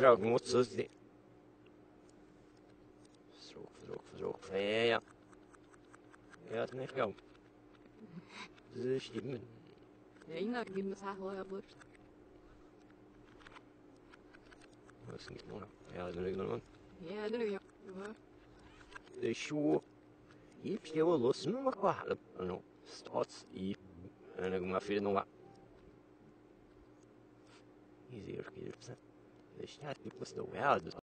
Verdrag mot søster. Verdrag. Ja. Ja, den er gang. Det er stimmen. Ainda que me sa hora bort. Vad ska ni göra? Ja, det är någon. Ja, det är jag. Det är så. I pjävor loss nu vad kvar. No. Stats i en gång för några. Easier kids. Det är snart på stå. Ja,